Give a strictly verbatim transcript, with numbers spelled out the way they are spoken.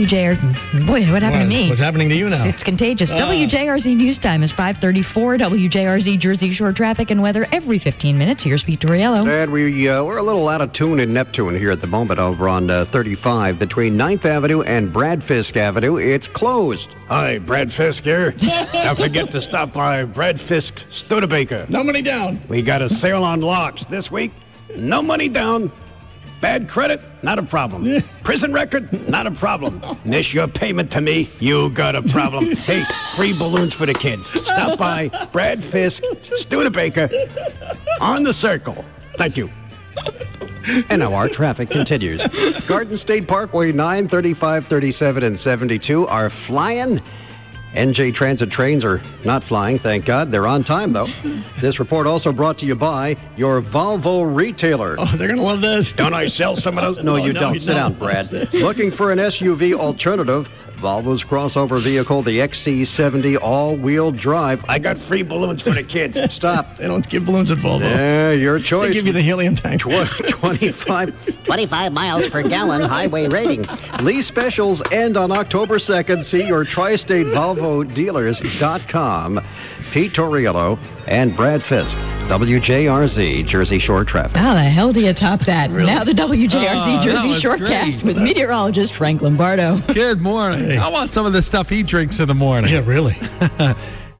W J R Z. Boy, what happened What? to me? What's happening to you now? It's, it's contagious. Oh. W J R Z News Time is five thirty-four. W J R Z Jersey Shore traffic and weather every fifteen minutes. Here's Pete Tauriello. And we, uh, we're a little out of tune in Neptune here at the moment over on uh, thirty-five between ninth Avenue and Brad Fiske Avenue. It's closed. Hi, Brad Fiske here. Don't forget to stop by Brad Fiske Studebaker. No money down. We got a sale on locks this week. No money down. Bad credit, not a problem. Prison record, not a problem. Miss your payment to me, you got a problem. Hey, free balloons for the kids. Stop by Brad Fiske Studebaker on the Circle. Thank you. And now our traffic continues. Garden State Parkway nine, thirty-five, thirty-seven, and seventy-two are flying. N J Transit trains are not flying, thank God. They're on time, though. This report also brought to you by your Volvo retailer. Oh, they're going to love this. Don't I sell some of those? No, Oh, you no, don't. you Sit don't. down, Brad. Looking for an S U V alternative? Volvo's crossover vehicle, the X C seventy all-wheel drive. I got free balloons for the kids. Stop. They don't give balloons at Volvo. Yeah, your They choice. give you the helium tank. Tw- twenty-five, twenty-five miles per gallon highway rating. Lease specials end on October second. See your tri-state Volvo dealers dot com. Pete Tauriello and Brad Fiske, W J R Z, Jersey Shore traffic. How the hell do you top that? Really? Now the W J R Z Oh, that Jersey was Shorecast great. with meteorologist Frank Lombardo. Good morning. Hey. I want some of the stuff he drinks in the morning. Yeah, really.